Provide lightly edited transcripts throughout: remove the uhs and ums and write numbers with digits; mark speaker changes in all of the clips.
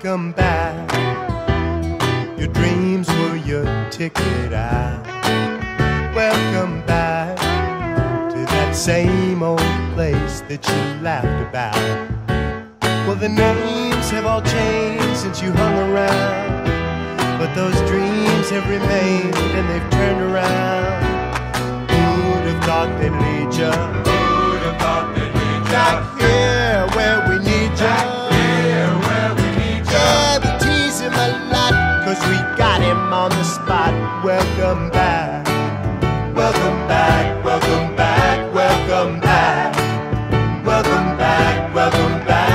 Speaker 1: welcome back. Your dreams were your ticket out. Welcome back to that same old place that you laughed about. Well, the names have all changed since you hung around, but those dreams have remained and they've turned around. Who'd have thought they'd lead ya? Who'd have thought they'd lead ya? Back here where we need ya. Back here where we need ya. Yeah, we tease him a lot, 'cause we got him on the spot. Welcome back. Welcome back, welcome back, welcome back. Welcome back, welcome back.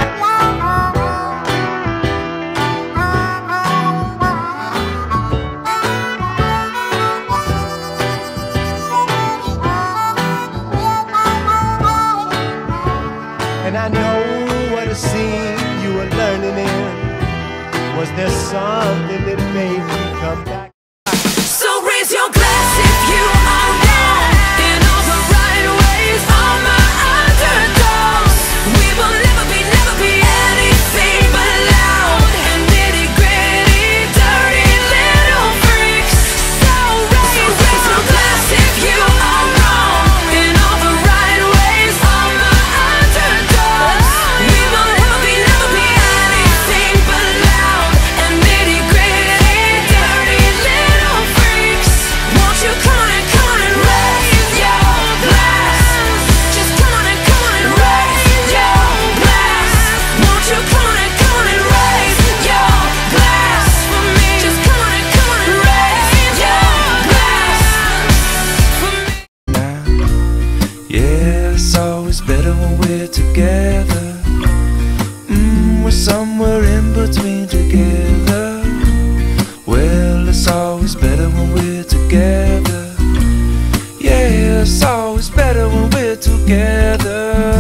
Speaker 1: And I know what a scene you were learning in. Was there something that made you come back?
Speaker 2: So raise your glass if you are wrong in all the right ways. All my underdogs, we will never be anything but loud and nitty gritty, dirty little freaks. So raise your glass if you are wrong in all the right ways. All my underdogs, we will never be anything but loud and nitty gritty, dirty little freaks. Won't you come on and raise your glass? Just come on and raise your glass. Won't you come on and raise your glass for me? Just come on and raise your glass for me.
Speaker 3: Yeah, it's always better when we're together. We're somewhere in between together. Well, it's always better when we're together. Yeah, it's always better when we're together.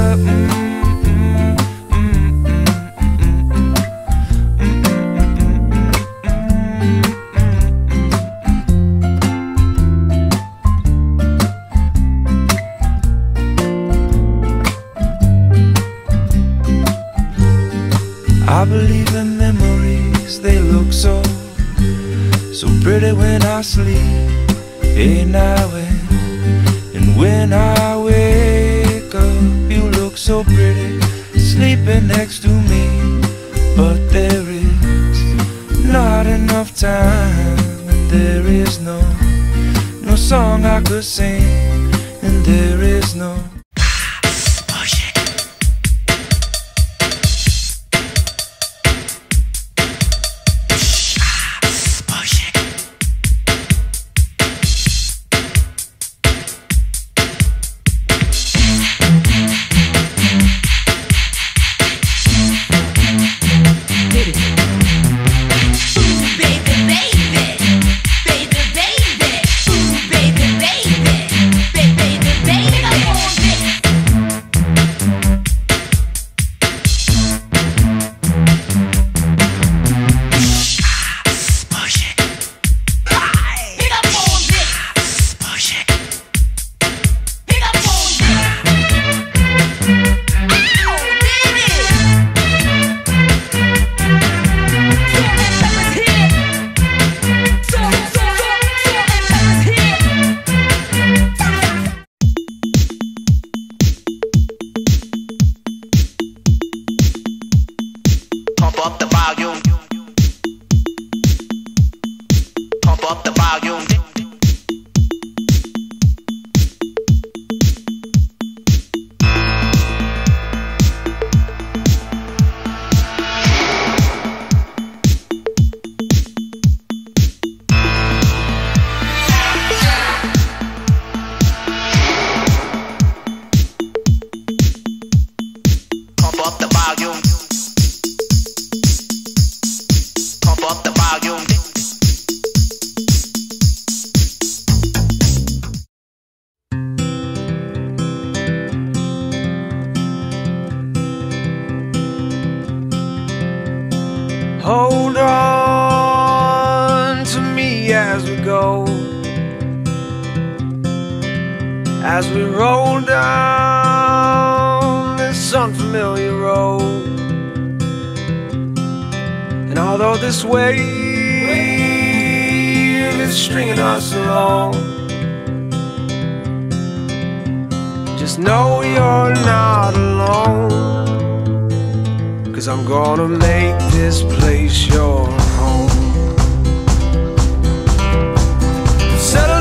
Speaker 3: I believe in memories, they look so pretty when I sleep. Hey, now and when I wake up, you look so pretty sleeping next to me. But there is not enough time, and there is no song I could sing, and there is no
Speaker 4: Hold on to me as we go, as we roll down this unfamiliar road. And although this wave is stringing us along, just know you're not alone, 'cause I'm gonna make this place your home. Settle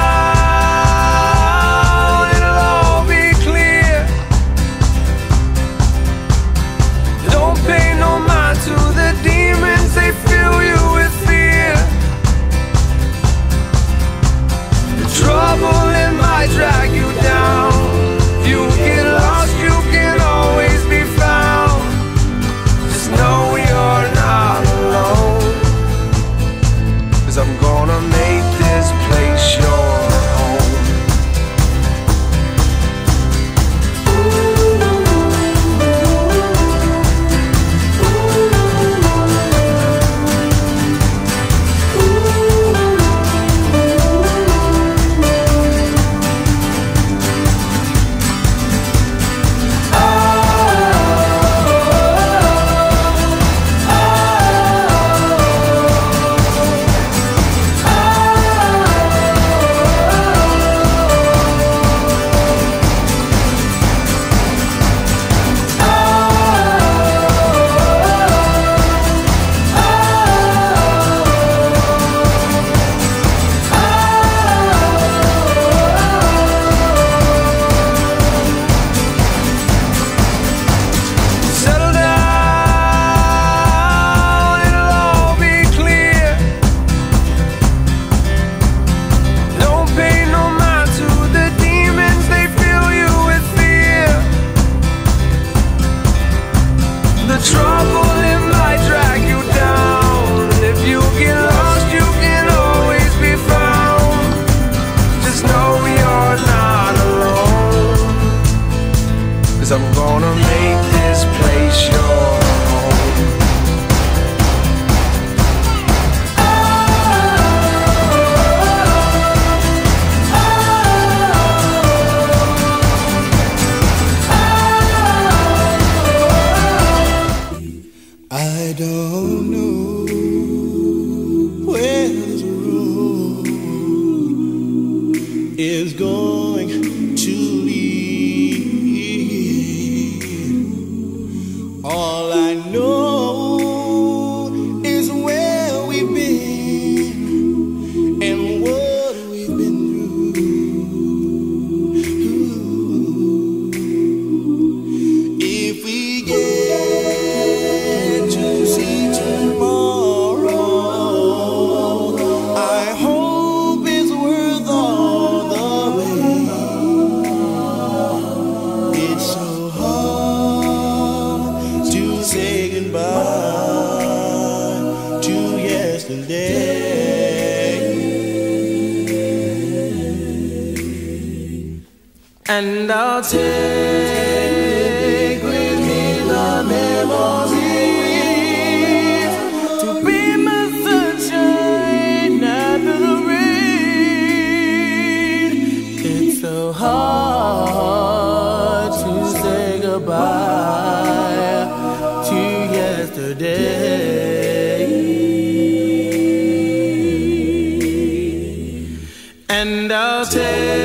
Speaker 4: down, it'll all be clear. Don't pay no mind to the demons, they fill you with fear. The trouble, it might drag you down. If you get lost, you can always be found. Just know you're not alone, 'cause I'm gonna make this place your home. I'm gonna make this place your home.
Speaker 1: I don't know where this road is going to lead. All I know is where we've been and what we've been through. If we get to see tomorrow, I hope it's worth all the wait. It's so hard to say goodbye to yesterday.
Speaker 4: And I'll take with me the memories to be my sunshine after the rain. It's so hard to say goodbye to yesterday. And I'll take